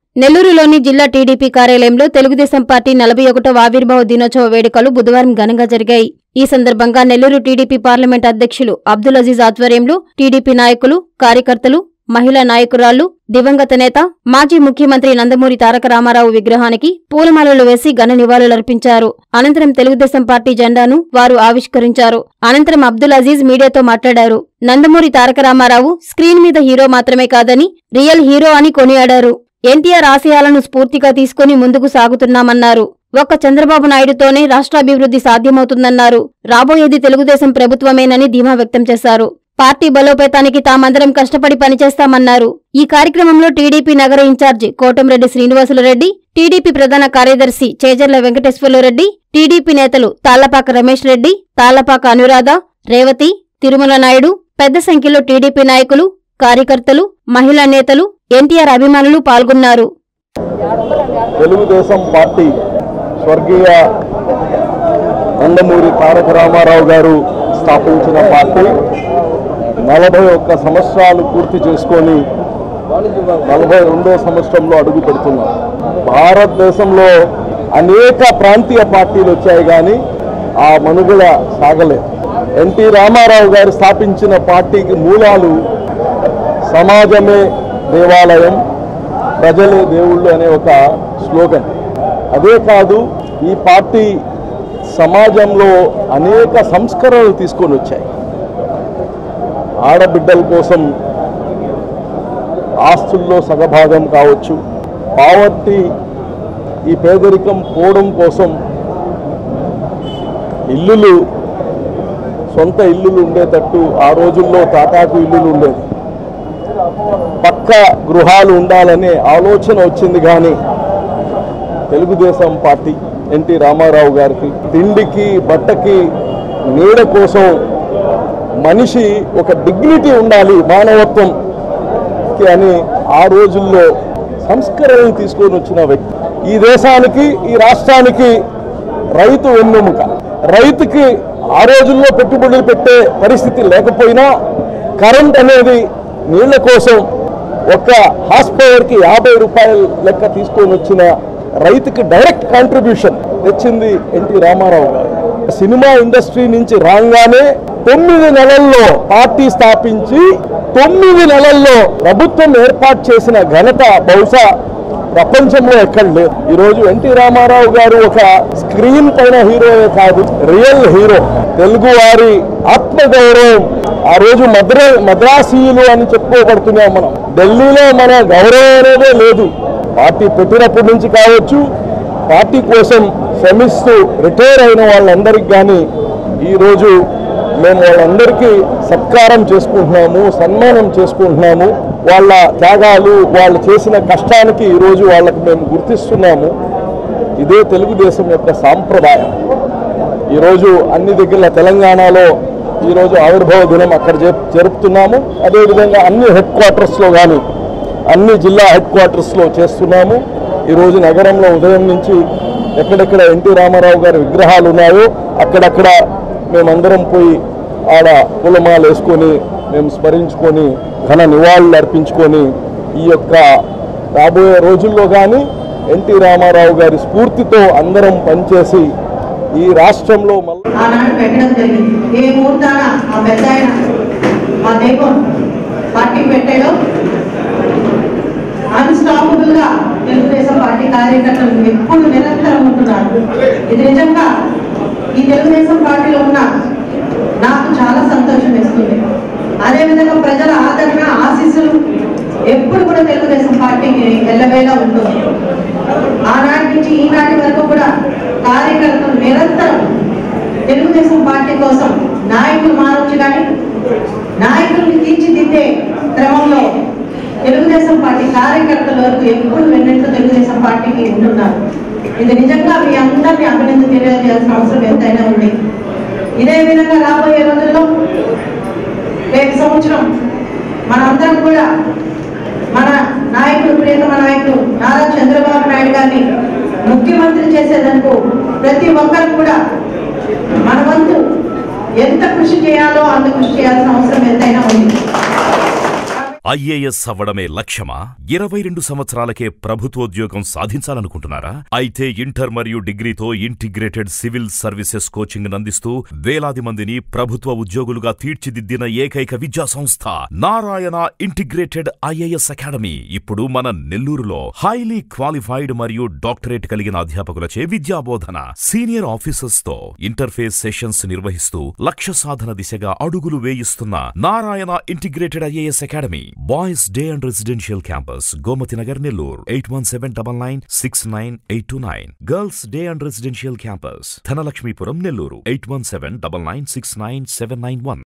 నెల్లూరులోని జిల్లా టీడీపీ కార్యాలయంలో తెలుగుదేశం పార్టీ 41వ ఆవిర్భావ దినోత్సవ వేడుకలు బుధవారం ఘనంగా జరిగాయి. ఈ సందర్భంగా నెల్లూరు టీడీపీ పార్లమెంట్ అధ్యక్షులు అబ్దుల్ అజీజ్ ఆధ్వర్యంలో టీడీపీ నాయకులు, కార్యకర్తలు, మహిళా నాయకురాళ్లు, దివంగత నేత, మాజీ ముఖ్యమంత్రి నందమూరి తారక రామారావు విగ్రహానికి పూలమాలలు వేసి ఘన నివాళులర్పించారు. అనంతరం తెలుగుదేశం పార్టీ జెండాను వారు ఆవిష్కరించారు. అనంతరం అబ్దుల్ అజీజ్ మీడియాతో మాట్లాడారు. నందమూరి తారక రామారావు స్క్రీన్ మీద హీరో మాత్రమే కాదని రియల్ హీరో అని కొనియాడారు. ఎన్టీఆర్ ఆశయాలను స్ఫూర్తిగా తీసుకుని ముందుకు సాగుతున్నామన్నారు. ఒక్క చంద్రబాబు నాయుడుతోనే రాష్ట్రాభివృద్ధి సాధ్యమవుతుందన్నారు. రాబోయేది తెలుగుదేశం ప్రభుత్వమేనని ధీమా వ్యక్తం చేశారు. పార్టీ బలోపేతానికి తామందరం కష్టపడి పనిచేస్తామన్నారు. ఈ కార్యక్రమంలో టీడీపీ నగర ఇన్ఛార్జి కోటంరెడ్డి శ్రీనివాసులరెడ్డి, టీడీపీ ప్రధాన కార్యదర్శి చేజర్ల వెంకటేశ్వర్లరెడ్డి, టీడీపీ నేతలు తాళ్లపాక రమేష్ రెడ్డి, తాళ్లపాక అనురాధ, రేవతి, తిరుమల నాయుడు, పెద్ద సంఖ్యలో టీడీపీ నాయకులు, కార్యకర్తలు, మహిళా నేతలు, ఎన్టీఆర్ అభిమానులు పాల్గొన్నారు. తెలుగుదేశం పార్టీ స్వర్గీయ నందమూరి తారక రామారావు గారు స్థాపించిన పార్టీ 41 సంవత్సరాలు పూర్తి చేసుకొని 42వ సంవత్సరంలో అడుగు పెడుతున్నాం. భారతదేశంలో అనేక ప్రాంతీయ పార్టీలు వచ్చాయి కానీ ఆ మనుగడ సాగలేదు. ఎన్టీ రామారావు గారు స్థాపించిన పార్టీకి మూలాలు సమాజమే దేవాలయం, ప్రజలే దేవుళ్ళు అనే ఒక స్లోగన్. అదే కాదు, ఈ పార్టీ సమాజంలో అనేక సంస్కరణలు తీసుకొని వచ్చాయి. ఆడబిడ్డల కోసం ఆస్తుల్లో సగభాగం కావచ్చు, పావర్టీ ఈ పేదరికం పోవడం కోసం ఇల్లులు, సొంత ఇల్లులు ఉండేటట్టు ఆ రోజుల్లో తాటాకు ఇల్లులు ఉండేది. పక్క గృహాలు ఉండాలనే ఆలోచన వచ్చింది. కానీ తెలుగుదేశం పార్టీ ఎన్టీ రామారావు గారికి తిండికి, బట్టకి, నీడ కోసం మనిషి ఒక డిగ్నిటీ ఉండాలి మానవత్వంకి అని ఆ రోజుల్లో సంస్కరణలు తీసుకొని వచ్చిన వ్యక్తి. ఈ దేశానికి, ఈ రాష్ట్రానికి రైతు వెన్నెముక. రైతుకి ఆ రోజుల్లో పెట్టుబడులు పెట్టే పరిస్థితి లేకపోయినా కరెంట్ అనేది నీళ్ల కోసం ఒక హార్స్ పవర్కి 50 రూపాయల లెక్క తీసుకొని వచ్చిన రైతుకి డైరెక్ట్ కాంట్రిబ్యూషన్ తెచ్చింది ఎన్టీ రామారావు గారు. సినిమా ఇండస్ట్రీ నుంచి రాగానే 9 నెలల్లో పార్టీ స్థాపించి 9 నెలల్లో ప్రభుత్వం ఏర్పాటు చేసిన ఘనత బహుశా ప్రపంచంలో ఎక్కడ లేదు. ఈరోజు ఎన్టీ రామారావు గారు ఒక స్క్రీన్ పైన హీరోయే కాదు, రియల్ హీరో. తెలుగు వారి ఆత్మగౌరవం ఆ రోజు మద్రాసీయులు అని చెప్పుకోబడుతున్నాం మనం. ఢిల్లీలో మన గౌరవం అనేదే లేదు. పార్టీ పెట్టినప్పటి నుంచి కావచ్చు, పార్టీ కోసం శ్రమిస్తూ రిటైర్ అయిన వాళ్ళందరికీ కానీ ఈరోజు మేము వాళ్ళందరికీ సత్కారం చేసుకుంటున్నాము, సన్మానం చేసుకుంటున్నాము. వాళ్ళ త్యాగాలు, వాళ్ళు చేసిన కష్టానికి ఈరోజు వాళ్ళకి మేము గుర్తిస్తున్నాము. ఇదే తెలుగుదేశం యొక్క సాంప్రదాయం. ఈరోజు అన్ని దగ్గర తెలంగాణలో ఈరోజు ఆవిర్భావ దినం అక్కడ జరుపుతున్నాము. అదేవిధంగా అన్ని హెడ్ క్వార్టర్స్లో కానీ అన్ని జిల్లా హెడ్ క్వార్టర్స్లో చేస్తున్నాము. ఈరోజు నగరంలో ఉదయం నుంచి ఎక్కడెక్కడ ఎన్టీ రామారావు గారి విగ్రహాలు ఉన్నాయో అక్కడక్కడ మేమందరం పోయి ఆడ పూలమాలు వేసుకొని మేము స్మరించుకొని ఘన నివాళులు అర్పించుకొని ఈ యొక్క రాబోయే రోజుల్లో కానీ ఎన్టీ రామారావు గారి స్ఫూర్తితో అందరం పనిచేసి ఈ రాష్ట్రంలో ఆనాడు పెట్టడం జరిగింది. ఏ ముహూర్తాన ఆ పెద్ద ఆయన ఆ దైవం పార్టీ పెట్టాడో అన్స్టాపబుల్ గా తెలుగుదేశం పార్టీ కార్యకర్తలు ఎప్పుడు నిరంతరం ఉంటున్నారు. ఇది నిజంగా ఈ తెలుగుదేశం పార్టీలో ఉన్న నాకు చాలా సంతోషం వేస్తుంది. అదేవిధంగా ప్రజల ఆదరణ, ఆశీస్సులు ఎప్పుడు కూడా తెలుగుదేశం పార్టీకి ఎల్లవేళ ఉంటుంది. ఆనాటి నుంచి ఈనాటి వరకు కూడా కార్యకర్తలు నిరంతరం తెలుగుదేశం పార్టీ కోసం నాయకులు మారొచ్చు కానీ నాయకుల్ని తీర్చిదిద్దే క్రమంలో తెలుగుదేశం పార్టీ కార్యకర్తల వరకు ఎప్పుడు వెన్నట్టు తెలుగుదేశం పార్టీకి ఉంటున్నారు. ఇది నిజంగా మీ అందరినీ అభినందన తెలియజేయాల్సిన అవసరం ఎంతైనా ఉంది. ఇదే విధంగా రాబోయే రోజుల్లో రేపు సంవత్సరం మనందరం కూడా మన నాయకుడు, ప్రియతమ నాయకుడు నారా చంద్రబాబు నాయుడు గారిని ముఖ్యమంత్రి చేసేందుకు ప్రతి ఒక్కరు కూడా మన వంతు ఎంత కృషి చేయాలో అంత కృషి చేయాల్సిన అవసరం ఎంతైనా ఉంది. ఐఏఎస్ అవ్వడమే లక్ష్యమా? 22 సంవత్సరాలకే ప్రభుత్వోద్యోగం సాధించాలనుకుంటున్నారా? అయితే ఇంటర్ మరియు డిగ్రీతో ఇంటిగ్రేటెడ్ సివిల్ సర్వీసెస్ కోచింగ్ అందిస్తూ వేలాది మందిని ప్రభుత్వ ఉద్యోగులుగా తీర్చిదిద్దిన ఏకైక విద్యా సంస్థ నారాయణ ఇంటిగ్రేటెడ్ ఐఏఎస్ అకాడమీ ఇప్పుడు మన నెల్లూరులో హైలీ క్వాలిఫైడ్ మరియు డాక్టరేట్ కలిగిన అధ్యాపకులచే విద్యాబోధన, సీనియర్ ఆఫీసర్స్ తో ఇంటర్ఫేస్ సెషన్స్ నిర్వహిస్తూ లక్ష్య సాధన దిశగా అడుగులు వేయిస్తున్న Narayana integrated IAS academy. Boys day and residential campus Gomathi Nagar Nellore 8179969829. Girls day and residential campus Dhanalakshmipuram Nellore 8179969791.